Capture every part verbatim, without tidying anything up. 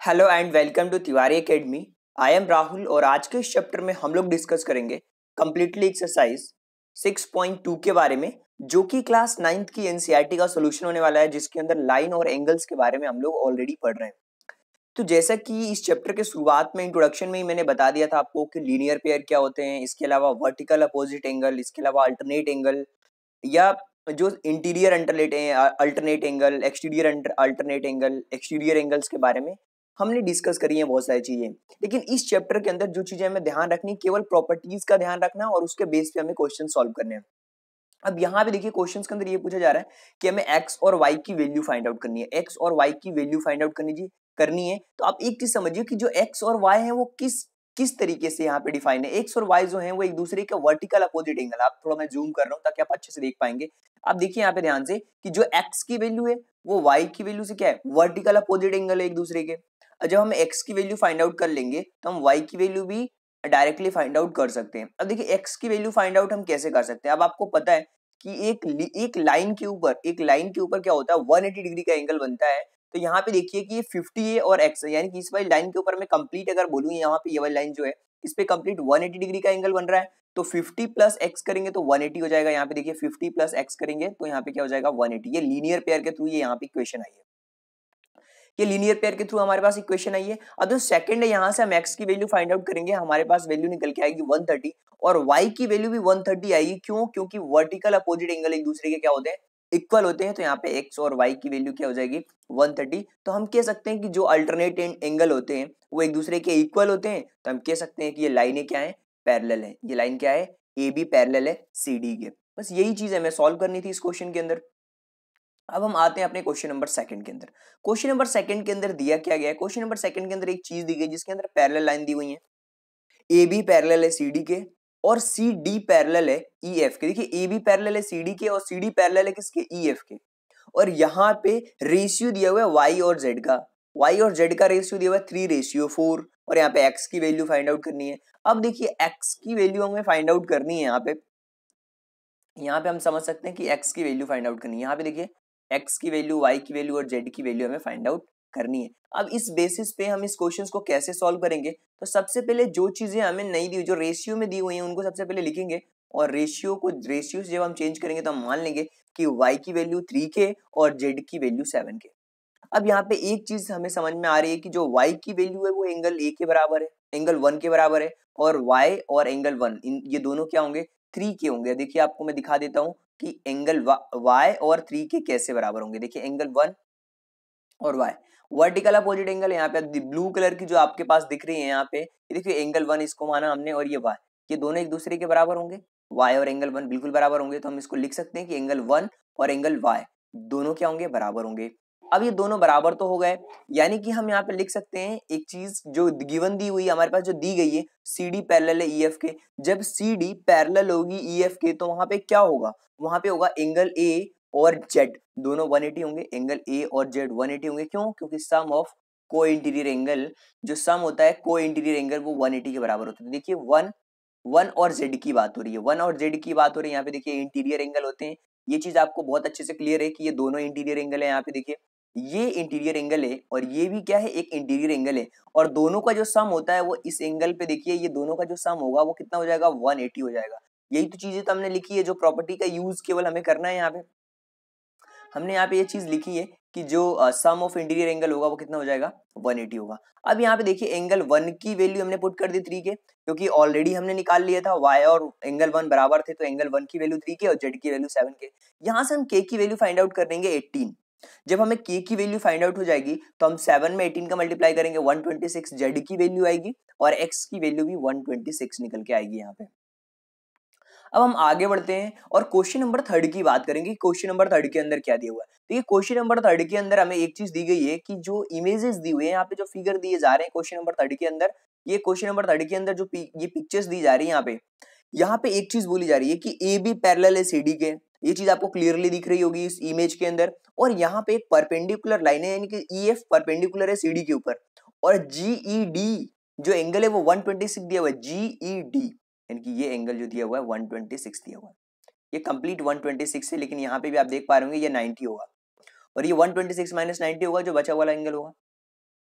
Hello and welcome to Tiwari academy. I am Rahul और आज के इस चैप्टर में हम लोग डिस्कस करेंगे completely exercise six point two के बारे में, जो कि क्लास नाइन्थ की एनसीईआरटी का सॉल्यूशन होने वाला है, जिसके अंदर लाइन और एंगल्स के बारे में हम लोग ऑलरेडी पढ़ रहे हैं। तो जैसा कि इस चैप्टर के शुरुआत में इंट्रोडक्शन में ही मैंने बता दिया था आपको कि लीनियर पेयर क्या होते हैं, इसके अलावा वर्टिकल अपोजिट एंगल, इसके अलावा अल्टरनेट एंगल या जो interior alternate alternate angle, exterior alternate angle, exterior angles के बारे में हमने डिस्कस करी है बहुत सारी चीजें। लेकिन इस चैप्टर के अंदर जो चीजें हमें ध्यान रखनी, केवल प्रॉपर्टीज का ध्यान रखना और उसके बेस पे हमें क्वेश्चन सॉल्व करने हैं। अब यहाँ पे देखिए क्वेश्चंस के अंदर ये पूछा जा रहा है कि हमें x और y की वैल्यू फाइंड आउट करनी है। x और y की वैल्यू फाइंड आउट करनी जी करनी है तो आप एक चीज समझिए कि जो x और y है वो किस किस तरीके से यहाँ पे डिफाइन है। x और y जो है वो एक दूसरे के वर्टिकल अपोजिट एंगल। आप थोड़ा मैं जूम कर रहा हूँ ताकि आप अच्छे से देख पाएंगे। आप देखिए यहाँ पे ध्यान से कि जो x की वैल्यू है वो y की वैल्यू से क्या है, वर्टिकल अपोजिट एंगल है एक दूसरे के। जब हम x की वैल्यू फाइंड आउट कर लेंगे तो हम y की वैल्यू भी डायरेक्टली फाइंड आउट कर सकते हैं। अब देखिए x की वैल्यू फाइंड आउट हम कैसे कर सकते हैं। अब आपको पता है कि एक एक लाइन के ऊपर एक लाइन के ऊपर क्या होता है, वन एटी डिग्री का एंगल बनता है। तो यहाँ पे देखिए कि ये फिफ्टी है और x है, यानी कि इस वाली लाइन के ऊपर मैं कंप्लीट अगर बोलूँ, यहाँ पे ये वाली लाइन जो है इस पे कंप्लीट वन एटी डिग्री का एंगल बन रहा है। तो फिफ्टी प्लस x करेंगे तो वन एटी हो जाएगा। यहाँ पे देखिए फिफ्टी प्लस x करेंगे तो यहाँ पे क्या हो जाएगा, वन एटी। ये लीनियर पेयर के थ्रू ये यहाँ पे इक्वेशन आई है। ये लीनियर पेयर के थ्रू हमारे पास इक्वेशन आई है। अब जो सेकंड है, यहाँ से हम x की वैल्यू फाइंड आउट करेंगे, हमारे पास वैल्यू निकल के आएगी वन थर्टी और y की वैल्यू भी वन थर्टी आएगी। क्यों? क्योंकि वर्टिकल अपोजिट एंगल एक दूसरे के क्या होते हैं, इक्वल होते हैं। तो यहाँ पे x और y की वैल्यू क्या हो जाएगी, वन थर्टी। तो हम कह सकते हैं कि जो अल्टरनेट एंगल होते हैं वो एक दूसरे के इक्वल होते हैं। तो हम कह सकते हैं कि ये लाइनें क्या है, पैरेलल है। ये लाइन क्या है, ए बी पैरेलल है सी डी के। बस यही चीज हमें सॉल्व करनी थी इस क्वेश्चन के अंदर। अब हम आते हैं अपने क्वेश्चन नंबर सेकंड के अंदर। क्वेश्चन नंबर सेकंड के अंदर दिया क्या गया है, क्वेश्चन नंबर सेकंड के अंदर एक चीज दी गई जिसके अंदर पैरेलल लाइन दी हुई है। ए बी पैरेलल है सी डी के और सी डी पैरेलल है ई एफ के। देखिए ए बी पैरेलल है सी डी के और सी डी पैरेलल है किसके, ई एफ के। और यहाँ पे रेशियो दिया हुआ है वाई और जेड का। वाई और जेड का रेशियो दिया हुआ है थ्री रेशियो फोर और यहाँ पे एक्स की वैल्यू फाइंड आउट करनी है। अब देखिए एक्स की वैल्यू हमें फाइंड आउट करनी है। यहाँ पे यहाँ पे हम समझ सकते हैं कि एक्स की वैल्यू फाइंड आउट करनी है। यहाँ पे देखिए x की वैल्यू, y की वैल्यू और z की वैल्यू हमें फाइंड आउट करनी है। अब इस बेसिस पे हम इस क्वेश्चंस को कैसे सॉल्व करेंगे, तो सबसे पहले जो चीजें हमें नहीं दी, जो रेशियो में दी हुई हैं, उनको सबसे पहले लिखेंगे और रेशियो को रेशियो से जब हम चेंज करेंगे तो हम मान लेंगे कि y की वैल्यू थ्री के और z की वैल्यू सेवन के। अब यहाँ पे एक चीज हमें समझ में आ रही है कि जो y की वैल्यू है वो एंगल a के बराबर है, एंगल वन के बराबर है, और y और एंगल वन इन ये दोनों क्या होंगे, थ्री के होंगे। देखिए आपको मैं दिखा देता हूँ कि एंगल y और थ्री के कैसे बराबर होंगे। देखिए एंगल वन और y वर्टिकल अपोजिट एंगल, यहाँ पे ब्लू कलर की जो आपके पास दिख रही है यहाँ पे, ये देखिए एंगल वन इसको माना हमने और ये y, ये दोनों एक दूसरे के बराबर होंगे। y और एंगल वन बिल्कुल बराबर होंगे। तो हम इसको लिख सकते हैं कि एंगल वन और एंगल y दोनों क्या होंगे, बराबर होंगे। अब ये दोनों बराबर तो हो गए, यानी कि हम यहाँ पे लिख सकते हैं एक चीज जो गिवन दी हुई है हमारे पास, जो दी गई है सी डी पैरेलल है ई एफ के। जब सी डी पैरेलल होगी ई एफ के तो वहां पे क्या होगा, वहां पे होगा एंगल ए और जेड दोनों वन एटी होंगे। एंगल ए और जेड वन एटी होंगे। क्यों? क्योंकि sum of co interior angle, जो सम होता है को इंटीरियर एंगल, वो वन एटी के बराबर होता है। देखिए वन वन और जेड की बात हो रही है, वन और जेड की बात हो रही है। यहाँ पे देखिए इंटीरियर एंगल होते हैं। ये चीज आपको बहुत अच्छे से क्लियर है कि ये दोनों इंटीरियर एंगल है। यहाँ पे देखिए ये इंटीरियर एंगल है और ये भी क्या है, एक इंटीरियर एंगल है। और दोनों का जो सम होता है वो इस एंगल पे देखिए, ये दोनों का जो सम होगा वो कितना हो जाएगा, वन एटी हो जाएगा। यही तो चीजें तो हमने लिखी है, जो प्रॉपर्टी का यूज केवल हमें करना है। यहाँ पे हमने यहाँ पे ये चीज लिखी है कि जो सम ऑफ इंटीरियर एंगल होगा वो कितना हो जाएगा, वन एटी होगा। अब यहाँ पे देखिए एंगल वन की वैल्यू हमने पुट कर दी थ्री के, क्योंकि ऑलरेडी हमने निकाल लिया था y और एंगल वन बराबर थे। तो एंगल वन की वैल्यू थ्री के और z की वैल्यू सेवन के। यहाँ से हम k की वैल्यू फाइंड आउट कर देंगे एटीन। जब हमें k की वैल्यू फाइंड आउट हो जाएगी तो हम सेवन में एटीन का मल्टीप्लाई करेंगे, वन ट्वेंटी सिक्स z की वैल्यू आएगी और x की वैल्यू भी वन ट्वेंटी सिक्स निकल के आएगी यहाँ पे। अब हम आगे बढ़ते हैं और क्वेश्चन नंबर थर्ड की बात करेंगे। क्वेश्चन नंबर थर्ड के अंदर क्या दिया हुआ है, देखिए क्वेश्चन नंबर थर्ड के अंदर हमें एक चीज दी गई है कि जो इमेजेस दी हुई है, यहाँ पे जो फिगर दिए जा रहे हैं क्वेश्चन नंबर थर्ड के अंदर, ये क्वेश्चन नंबर थर्ड के अंदर जो ये पिक्चर्स दी जा रही है, यहाँ पे यहाँ पे एक चीज बोली जा रही है कि ए बी पैरेलल है सी डी के। ये चीज आपको क्लियरली दिख रही होगी इस इमेज के अंदर। और यहाँ पे एक परपेंडिकुलर लाइन है, यानी कि ई एफ परपेंडिकुलर है सी डी के ऊपर, और जी ई डी जो एंगल है वो वन ट्वेंटी सिक्स दिया हुआ है, जी ई डी, यानी कि ये एंगल जो दिया हुआ है वन ट्वेंटी सिक्स दिया हुआ है। ये कंप्लीट वन ट्वेंटी सिक्स है, लेकिन यहाँ पे भी आप देख पा रहे होंगे ये नाइंटी होगा और ये one twenty six minus ninety होगा, जो बचा वाला एंगल होगा।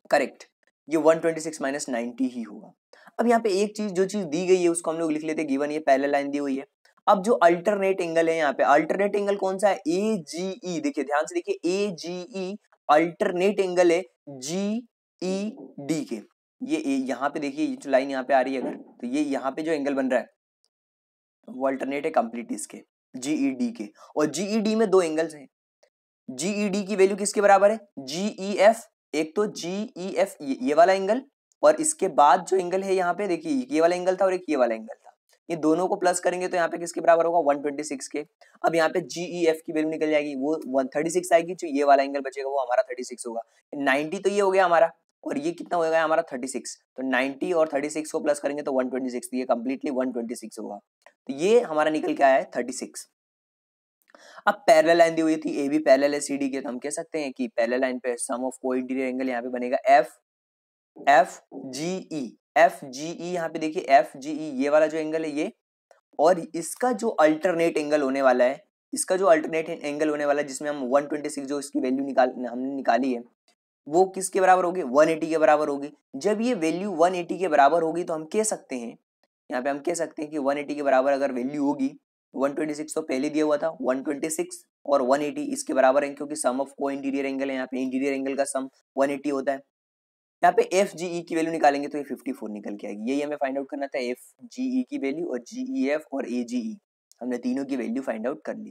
करेक्ट, ये one twenty six minus ninety ही होगा। अब यहाँ पे एक चीज, जो चीज दी गई है उसको हम लोग लिख लेते हैं गिवन, ये पैरेलल लाइन दी हुई है। अब जो अल्टरनेट एंगल है यहाँ पे, अल्टरनेट एंगल कौन सा है, ए जी ई, देखिए ध्यान से देखिए, ए जी ई अल्टरनेट एंगल है जी ई डी के। ये यहाँ पे देखिए, ये जो लाइन यहाँ पे आ रही है अगर, तो ये यहाँ पे जो एंगल बन रहा है वो अल्टरनेट है कंप्लीट इसके, जीईडी के। और जीईडी में दो एंगल्स हैं, जीईडी की वैल्यू किसके बराबर है, जीईएफ, एक तो जीईएफ ये, ये वाला एंगल, और इसके बाद जो एंगल है यहाँ पे देखिए, ये वाला एंगल था और एक ये वाला एंगल था, ये दोनों को प्लस करेंगे तो यहाँ पे किसके बराबर होगा, वन ट्वेंटी सिक्स के। अब यहाँ पे जीईएफ की वैल्यू निकल जाएगी, वो वन थर्टी सिक्स आएगी, जो ये वाला एंगल बचेगा वो हमारा थर्टी सिक्स होगा। नाइनटी तो ये हो गया हमारा, और ये कितना हो गया हमारा थर्टी सिक्स, तो नाइनटी और थर्टी सिक्स को प्लस करेंगे तो वन ट्वेंटी सिक्स, ये कंप्लीटली वन ट्वेंटी सिक्स होगा। तो ये हमारा निकल के आया है थर्टी सिक्स। अब पैरेलल लाइन दी हुई थी, ए बी पैरेलल है सी डी के, तो हम कह सकते हैं कि पैरेलल लाइन पे सम ऑफ कोइंटीरियर एंगल यहाँ पे बनेगा F F G E, F G E यहाँ पे देखिए, एफ जी ई ये वाला जो एंगल है ये, और इसका जो अल्टरनेट एंगल होने वाला है, इसका जो अल्टरनेट एंगल होने वाला है जिसमें हम वन ट्वेंटी सिक्स जो इसकी वैल्यू निकाल हमने निकाली है, वो किसके बराबर होगी, वन एटी के बराबर होगी। जब ये वैल्यू वन एटी के बराबर होगी तो हम कह सकते हैं, यहाँ पे हम कह सकते हैं कि वन एटी के बराबर अगर वैल्यू होगी, वन ट्वेंटी सिक्स तो पहले दिया हुआ था, वन ट्वेंटी सिक्स और वन एटी इसके बराबर है, क्योंकि sum of co interior angle है, यहाँ पे इंटीरियर एंगल का सम वन एटी होता है। यहाँ पे एफ जी ई की वैल्यू निकालेंगे तो ये फिफ्टी फोर निकल के आएगी, यही हमें फाइंड आउट करना था, एफ जी ई की वैल्यू और जी ई एफ और ए जी ई, हमने तीनों की वैल्यू फाइंड आउट कर ली।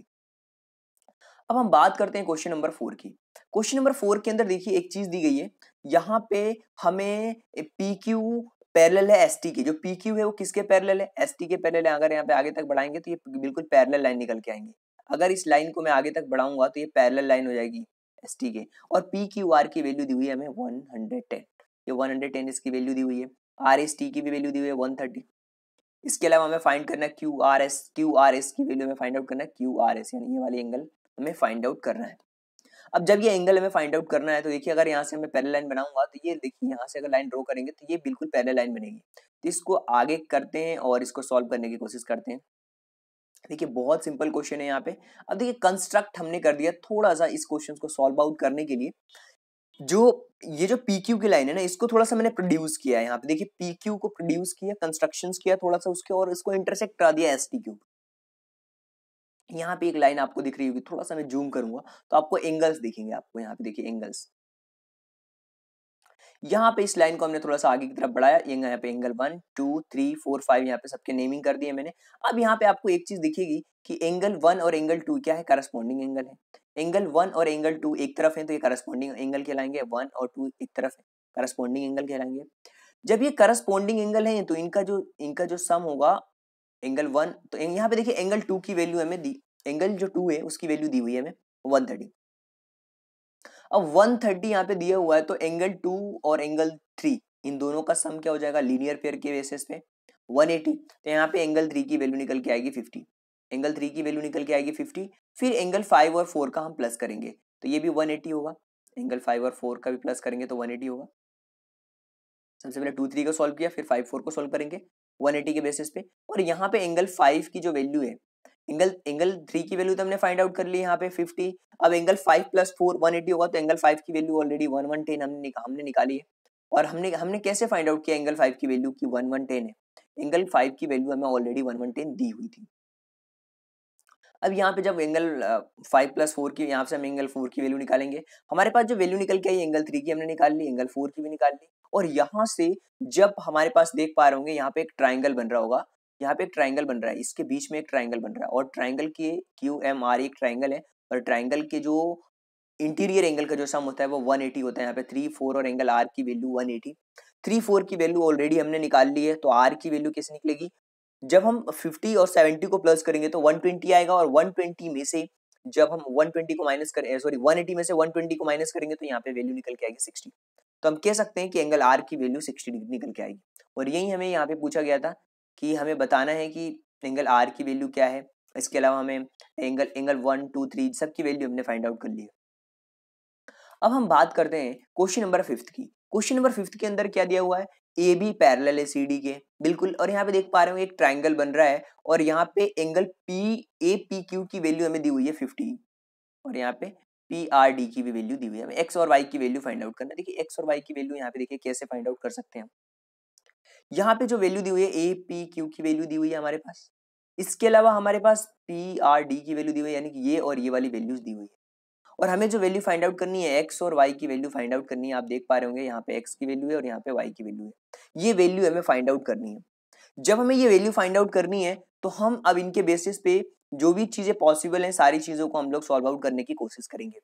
अब हम बात करते हैं क्वेश्चन नंबर फोर की। क्वेश्चन नंबर फोर के अंदर देखिए एक चीज दी गई है, यहाँ पे हमें पी क्यू पैरेलल है एस टी के, जो पी क्यू है वो किसके पैरेलल है, एस टी के पैरेलल है। अगर यहाँ पे आगे तक बढ़ाएंगे तो ये बिल्कुल पैरेलल लाइन निकल के आएंगे। अगर इस लाइन को मैं आगे तक बढ़ाऊंगा तो ये पैरेलल लाइन हो जाएगी एस टी के, और पी क्यू आर की वैल्यू दी हुई है हमें वन हंड्रेड टेन, ये वन हंड्रेड टेन इसकी वैल्यू दी हुई है, आर एस टी की भी वैल्यू दी हुई है वन थर्टी। इसके अलावा हमें फाइंड करना है Q R S, Q R S की वैल्यू हमें फाइंड आउट करना है, क्यू आर एस यानी ये वाली एंगल हमें फाइंड आउट करना है। अब जब ये एंगल हमें फाइंड आउट करना है तो देखिए, अगर यहाँ से मैं पैरेलल लाइन बनाऊंगा तो ये देखिए, यहाँ से अगर लाइन ड्रॉ करेंगे तो ये बिल्कुल पैरेलल लाइन बनेगी। तो इसको आगे करते हैं और इसको सॉल्व करने की कोशिश करते हैं। देखिए बहुत सिंपल क्वेश्चन है यहाँ पे। अब देखिए कंस्ट्रक्ट हमने कर दिया, थोड़ा सा इस क्वेश्चन को सॉल्व आउट करने के लिए जो ये जो पी क्यू की लाइन है ना, इसको थोड़ा सा मैंने प्रोड्यूस किया है। यहाँ पे देखिए पी क्यू को प्रोड्यूस किया, कंस्ट्रक्शन किया थोड़ा सा उसके, और इसको इंटरसेक्ट करा दिया एस टी क्यू। यहाँ पे एक लाइन आपको दिख रही होगी, थोड़ा सा मैं जूम करूंगा तो आपको एंगल्स दिखेंगे। आपको यहाँ पे देखिए एंगल्स, यहाँ पे इस लाइन को हमने थोड़ा सा आगे की तरफ बढ़ाया, यहाँ पे angle one two three four five यहाँ पे सबके नेमिंग कर दिए मैंने। अब यहाँ पे आपको एक चीज दिखेगी कि एंगल वन और एंगल टू क्या है, करस्पॉन्डिंग एंगल है। एंगल वन और एंगल टू एक तरफ है तो ये करस्पॉन्डिंग एंगल कहलाएंगे, वन और टू एक तरफ है करस्पॉन्डिंग एंगल कहलाएंगे। जब ये करस्पॉन्डिंग एंगल है तो इनका जो इनका जो सम होगा एंगल वन, तो यहाँ पे देखिए एंगल टू की वैल्यू हमें दी, एंगल जो टू है उसकी वैल्यू दी हुई है हमें वन थर्टी। अब वन थर्टी यहाँ पे दिया हुआ है तो एंगल टू और एंगल थ्री इन दोनों का सम क्या हो जाएगा, लीनियर पेयर के बेसिस पे वन एटी। तो यहाँ पे एंगल थ्री की वैल्यू निकल के आएगी फिफ्टी, एंगल थ्री की वैल्यू निकल के आएगी फिफ्टी। फिर एंगल फाइव और फोर का हम प्लस करेंगे तो ये भी वन एटी होगा, एंगल फाइव और फोर का भी प्लस करेंगे तो वन एटी होगा। सबसे पहले टू थ्री को सॉल्व किया, फिर फाइव फोर को सॉल्व करेंगे वन एटी के बेसिस पे। और यहाँ पे एंगल फाइव की जो वैल्यू है, एंगल एंगल थ्री की वैल्यू तो हमने फाइंड आउट कर ली यहाँ पे फिफ्टी। अब angle five plus four one eighty होगा, तो एंगल फाइव की value already one one ten हमने हमने निकाली है। और हमने हमने कैसे फाइंड आउट किया एंगल फाइव की वैल्यू की वन वन टेन है, एंगल फाइव की वैल्यू हमें ऑलरेडी वन वन टेन दी हुई थी। अब यहाँ पे जब एंगल फाइव प्लस फोर की, यहाँ से हम एंगल फोर की वैल्यू निकालेंगे, हमारे पास जो वैल्यू निकल के आई एंगल थ्री की हमने निकाल ली, एंगल फोर की भी निकाल ली। और यहाँ से जब हमारे पास देख पा रहे होंगे यहाँ पे एक ट्राइंगल बन रहा होगा, यहाँ पे एक ट्राइंगल बन रहा है, इसके बीच में एक ट्राइंगल बन रहा है, और ट्राइंगल के क्यू एम आर एक ट्राइंगल है, और ट्राइंगल के जो इंटीरियर एंगल का जो सम होता है वो वन एटी होता है। यहाँ पे थ्री फोर और एंगल आर की value one eighty, three four की वैल्यू ऑलरेडी हमने निकाल ली है, तो आर की वैल्यू कैसे निकलेगी, जब हम फिफ्टी और सेवेंटी को प्लस करेंगे तो वन ट्वेंटी आएगा, और वन ट्वेंटी में से जब हम वन ट्वेंटी को माइनस करें, सॉरी वन एटी में से वन ट्वेंटी को माइनस करेंगे तो यहाँ पे वैल्यू निकल के आएगी सिक्सटी। तो हम कह सकते हैं कि एंगल आर की वैल्यू सिक्सटी डिग्री निकल के आएगी। और यही हमें यहाँ पे पूछा गया था कि हमें बताना है कि एंगल आर की वैल्यू क्या है। इसके अलावा हमें angle angle one two three सबकी वैल्यू हमने फाइंड आउट कर ली है। अब हम बात करते हैं क्वेश्चन नंबर फिफ्थ की। क्वेश्चन नंबर फिफ्थ के अंदर क्या दिया हुआ है, ए बी पैरेलल है सी डी के, बिल्कुल। और यहाँ पे देख पा रहे हो एक ट्राइंगल बन रहा है, और यहाँ पे angle P A P Q की वैल्यू हमें दी हुई है फिफ्टी, और यहाँ पे पी आर डी की भी वैल्यू दी हुई है, हमें एक्स और वाई की वैल्यू फाइंड आउट करना है। देखिए एक्स और वाई की वैल्यू यहाँ पे देखिए कैसे फाइंड आउट कर सकते हैं हम। यहाँ पे जो वैल्यू दी हुई है ए पी क्यू की वैल्यू दी हुई है हमारे पास, इसके अलावा हमारे पास पी आर डी की वैल्यू दी हुई है, यानी कि ये और ये वाली वैल्यूज दी हुई है। और हमें जो वैल्यू फाइंड आउट करनी है एक्स और वाई की वैल्यू फाइंड आउट करनी है, आप देख पा रहे होंगे यहाँ पे एक्स की वैल्यू है और यहाँ पे वाई की वैल्यू है। ये वैल्यू हमें फाइंड आउट करनी है। जब हमें ये वैल्यू फाइंड आउट करनी है तो हम अब इनके बेसिस पे जो भी चीजें पॉसिबल हैं सारी चीजों को हम लोग सॉल्व आउट करने की कोशिश करेंगे।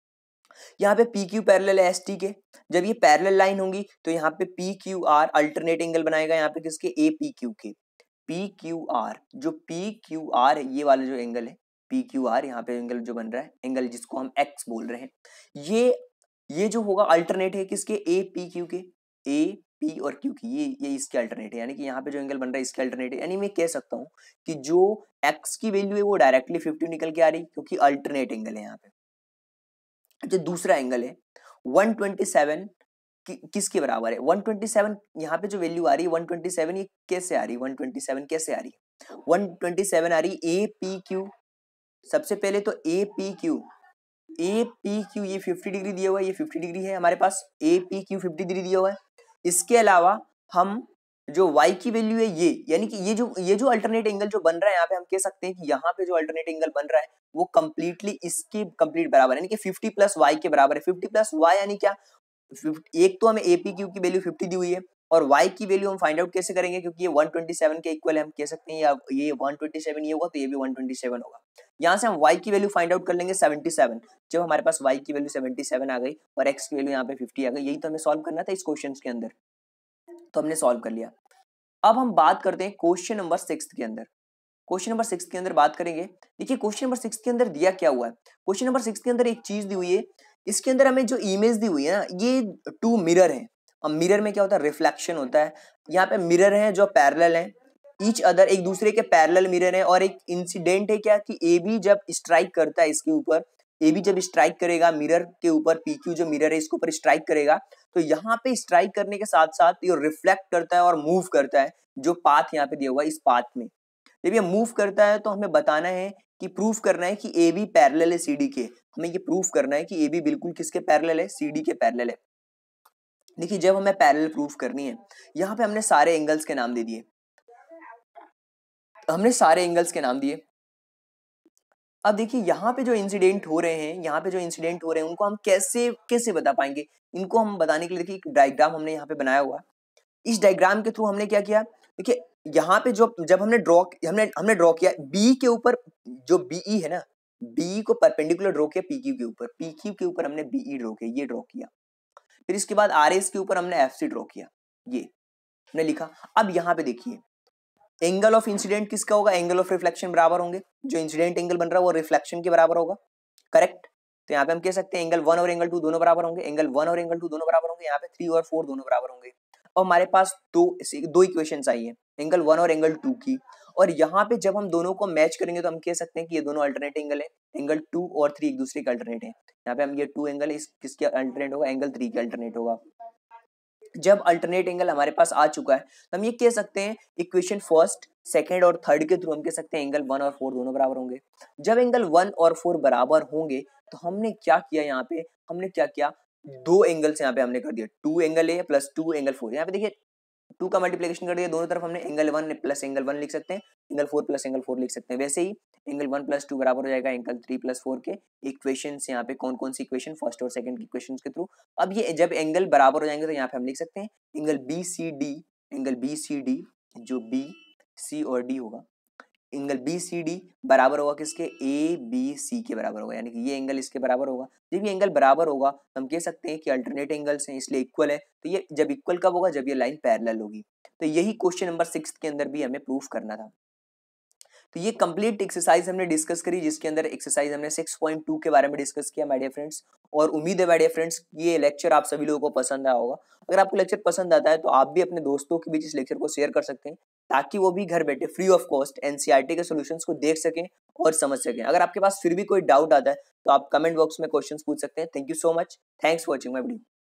यहाँ पे पी क्यू पैरेलल है एस टी के, जब ये पैरेलल लाइन होंगी तो यहाँ पे P Q R alternate angle बनाएगा यहाँ पे किसके, ए पी क्यू के। पी क्यू आर, जो पी क्यू आर है ये वाला जो एंगल है पी क्यू आर, यहाँ पे एंगल जो बन रहा है, एंगल जिसको हम एक्स बोल रहे हैं, ये ये जो होगा अल्टरनेट है किसके, ए पी क्यू के। ए पी और क्यू की ये ये इसके अल्टरनेट है, यानी कि यहाँ पे जो एंगल बन रहा है इसके अल्टरनेट है। यानी मैं कह सकता हूँ कि जो एक्स की वैल्यू है वो डायरेक्टली फिफ्टी निकल के आ रही क्योंकि अल्टरनेट एंगल है यहाँ पे। जो दूसरा एंगल है वन ट्वेंटी सेवन कि, किसके बराबर है, वन ट्वेंटी सेवन, यहाँ पे जो वैल्यू आ रही है वन ट्वेंटी सेवन, ये कैसे आ रही है, वन ट्वेंटी सेवन कैसे आ रही है, वन ट्वेंटी सेवन आ रही है ए पी क्यू। सबसे पहले तो A P Q, A P Q ये फिफ्टी डिग्री दिया हुआ है, ये फिफ्टी डिग्री है हमारे पास, A P Q fifty degree दिया हुआ है। इसके अलावा हम जो y की वैल्यू है ये, यानी कि ये जो ये जो अल्टरनेट एंगल जो बन रहा है यहाँ पे हम कह सकते हैं कि यहाँ पे जो अल्टरनेट एंगल बन रहा है वो कंप्लीटली इसके कंप्लीट बराबर है, यानी कि फिफ्टी प्लस वाई के बराबर है। फिफ्टी प्लस वाई यानी क्या, एक तो हमें ए पी क्यू की वैल्यू फिफ्टी दी हुई है और y की वैल्यू हम फाइंड आउट कैसे करेंगे, क्योंकि ये वन ट्वेंटी सेवन के इक्वल है, हम कह सकते हैं या ये वन ट्वेंटी सेवन ये होगा तो ये भी वन ट्वेंटी सेवन होगा। यहाँ से हम y की वैल्यू फाइंड आउट कर लेंगे सेवेंटी सेवन। जब हमारे पास y की वैल्यू सेवेंटी सेवन आ गई और x की वैल्यू यहाँ पे फिफ्टी आ गई, यही तो हमें सॉल्व करना था इस क्वेश्चन के अंदर, तो हमने सॉल्व कर लिया। अब हम बात करते हैं क्वेश्चन नंबर सिक्स के अंदर। क्वेश्चन नंबर सिक्स के अंदर बात करेंगे। देखिए क्वेश्चन नंबर सिक्स के अंदर दिया क्या हुआ है, क्वेश्चन नंबर सिक्स के अंदर एक चीज दी हुई है, इसके अंदर हमें जो इमेज दी हुई है ना, ये टू मिरर है। अब मिरर में क्या होता है, रिफ्लेक्शन होता है। यहाँ पे मिरर है जो पैरेलल है, ईच अदर, एक दूसरे के पैरेलल मिरर है। और एक इंसिडेंट है क्या कि ए बी जब स्ट्राइक करता है इसके ऊपर, ए बी जब स्ट्राइक करेगा मिरर के ऊपर, पी क्यू जो मिरर है इसके ऊपर स्ट्राइक करेगा, तो यहाँ पे स्ट्राइक करने के साथ साथ ये रिफ्लेक्ट करता है और मूव करता है। जो पाथ यहाँ पे दिया हुआ है, इस पाथ में जब ये मूव करता है तो हमें बताना है कि प्रूफ करना है कि ए बी पैरेलल है सी डी के। हमें ये प्रूफ करना है कि ए बी बिल्कुल किसके पैरेलल है, सी डी के पैरेलल है। देखिए जब हमें पैरेलल प्रूफ करनी है, यहाँ पे हमने सारे एंगल्स के नाम दे दिए, हमने सारे एंगल्स के नाम दिए। अब देखिए यहाँ पे जो इंसिडेंट हो रहे हैं, यहाँ पे जो इंसिडेंट हो रहे हैं उनको हम कैसे कैसे बता पाएंगे। इनको हम बताने के लिए देखिए एक डायग्राम हमने यहाँ पे बनाया हुआ। इस डायग्राम के थ्रू हमने क्या किया, देखिए यहाँ पे जो जब हमने ड्रॉ हमने हमने ड्रॉ किया बी के ऊपर, जो बीई है ना, बी को परपेंडिकुलर ड्रॉ किया पी क्यू के ऊपर, पी क्यू के ऊपर हमने बीई ड्रॉ किया, ये ड्रॉ किया। फिर इसके बाद आर एस के ऊपर हमने एफ सी ड्रॉ किया, ये हमने लिखा। अब यहाँ पे देखिए एंगल ऑफ इंसिडेंट किसका होगा, एंगल ऑफ रिफ्लेक्शन बराबर होंगे। जो इंसिडेंट एंगल बन रहा है वो रिफ्लेक्शन के बराबर होगा, करेक्ट। तो यहाँ पे हम कह सकते हैं एंगल वन और एंगल टू दोनों बराबर होंगे, एंगल वन और एंगल टू दोनों बराबर होंगे। यहाँ पे थ्री और फोर दोनों बराबर होंगे। और हमारे पास दो दो इक्वेशंस आई है, एंगल वन और एंगल टू की। और यहाँ पे जब हम दोनों को मैच करेंगे तो हम कह सकते हैं कि ये दोनों अल्टरनेट एंगल है, एंगल टू और थ्री एक दूसरे के अल्टरनेट है। यहाँ पे हम ये टू एंगल इस किसके अल्टरनेट होगा, एंगल थ्री के अल्टरनेट होगा। जब अल्टरनेट एंगल हमारे पास आ चुका है तो हम ये कह सकते हैं इक्वेशन फर्स्ट, सेकंड और थर्ड के थ्रू हम कह सकते हैं एंगल वन और फोर दोनों बराबर होंगे। जब एंगल वन और फोर बराबर होंगे तो हमने क्या किया, यहाँ पे हमने क्या किया, दो एंगल्स यहाँ पे हमने कर दिया, two angle A plus two angle four. यहाँ पे देखिए टू का मल्टीप्लिकेशन कर दिया, दोनों तरफ हमने angle one plus angle one लिख सकते हैं, angle four plus angle four लिख सकते हैं। वैसे ही एंगल वन प्लस टू बराबर हो जाएगा एंगल थ्री प्लस फोर के। इक्वेशंस यहाँ पे कौन कौन सी इक्वेशन, फर्स्ट और सेकंड की इक्वेशन के थ्रू। अब ये जब एंगल बराबर हो जाएंगे तो यहाँ पे हम लिख सकते हैं angle B C D, angle B C D जो बी सी और डी होगा, एंगल बी सी डी बराबर होगा किसके, ए बी सी के बराबर होगा, यानी कि ये एंगल इसके बराबर होगा। जब ये एंगल बराबर होगा तो हम कह सकते हैं कि अल्टरनेट एंगल्स हैं इसलिए इक्वल है। तो ये जब इक्वल कब होगा, जब ये लाइन पैरेलल होगी। तो यही क्वेश्चन नंबर सिक्स के अंदर भी हमें प्रूफ करना था। तो ये कंप्लीट एक्सरसाइज हमने डिस्कस करी, जिसके अंदर एक्सरसाइज हमने सिक्स पॉइंट टू के बारे में डिस्कस किया माय डियर फ्रेंड्स। और उम्मीद है माय डियर फ्रेंड्स ये लेक्चर आप सभी लोगों को पसंद आया होगा। अगर आपको लेक्चर पसंद आता है तो आप भी अपने दोस्तों के बीच इस लेक्चर को शेयर कर सकते हैं, ताकि वो भी घर बैठे फ्री ऑफ कॉस्ट एनसीईआरटी के सॉल्यूशंस को देख सकें और समझ सकें। अगर आपके पास फिर भी कोई डाउट आता है तो आप कमेंट बॉक्स में क्वेश्चंस पूछ सकते हैं। Thank you so much, thanks for watching my video.